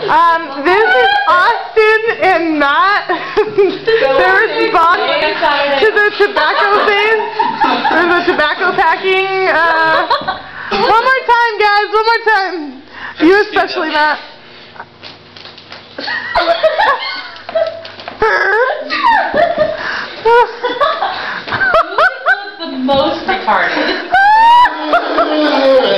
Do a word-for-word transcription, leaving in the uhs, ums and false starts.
Um, this is Austin and Matt. Their response to the tobacco phase, or the tobacco packing. Uh, one more time, guys. One more time. You especially, Matt. the most retarded.